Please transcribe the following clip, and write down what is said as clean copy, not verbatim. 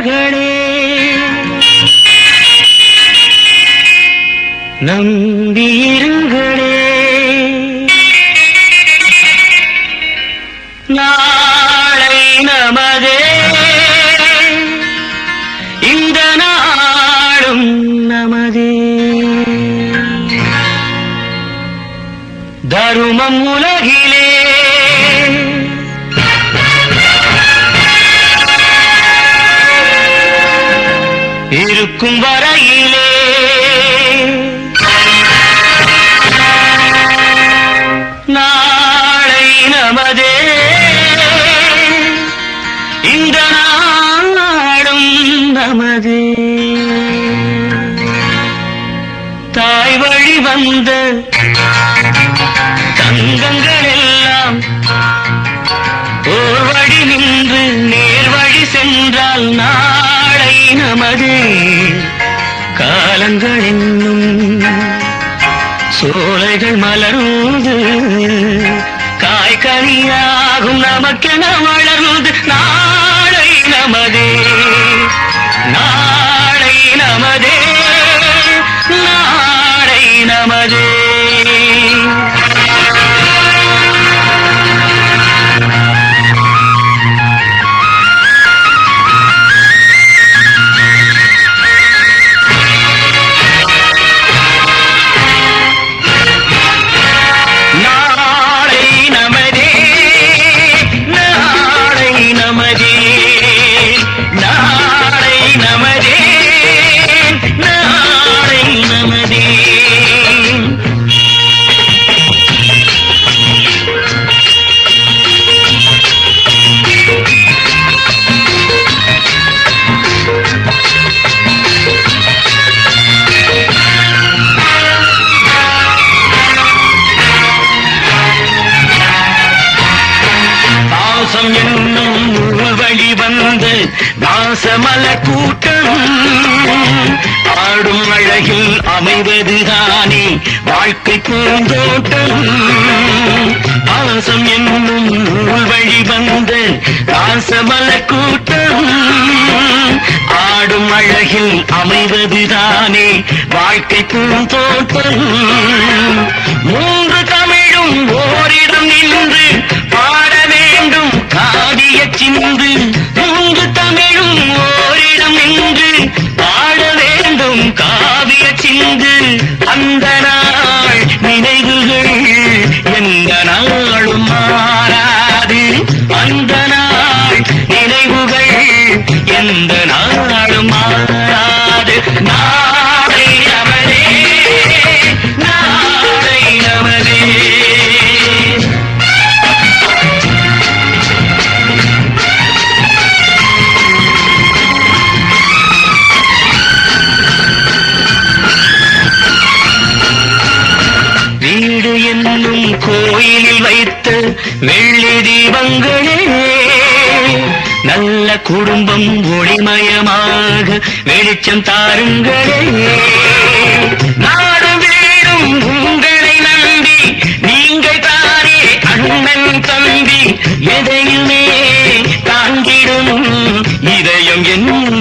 நம்பியிருங்களே, நம்பியிருங்களே, நாளை நமதே, இந்த நாளும் நமதே. தருமம் உலகிலே இருக்கும் வரையிலே நாளை நமதே, இந்த நாடும் நமதே. தாய் வழி வந்த தங்கங்கள் எல்லாம் ஓர் வழி நின்று நேர் வழி சென்றால் நாளை நமதே. காலங்கள் என்னும் சோலைகள் மலர்ந்து காய்கனியாகும் நமக்கென வளர்ந்து நாளை நமதே, நாளை நமதே, நாளை நமதே. தாசமல கூட்டம் ஆடும் அழகில் அமைவதுதானே வாழ்க்கை பூந்தோட்டம். பாசம் என்னும் வழி வந்த தாசமல கூட்டம் ஆடும் அழகில் அமைவதுதானே வாழ்க்கை பூந்தோட்டம். மூன்று தமிழும் ஓரிடம் நின்று பாட வேண்டும் காவிய சிந்து. மூன்று தமிழும் ஓரிடம் நின்று பாட வேண்டும் காவிய சிந்து. அந்த நாள் நினைவுகள் எந்த நாளும் மாறாது, அந்த நாள் நினைவுகள் எந்த நாளும் மாறாது. நாளை நமதே, நாளை நமதே. வீடு என்னும் கோயிலில் வைத்த வெள்ளி தீபங்களே, நல்ல குடும்பம் ஒளிமயமாக வெளிச்சம் தாருங்களே. நாடு வீடும் உங்களை நம்பி நீங்கள் தானே அண்ணன் தம்பி. எதையுமே தாங்கிடும் இதயம் என்ன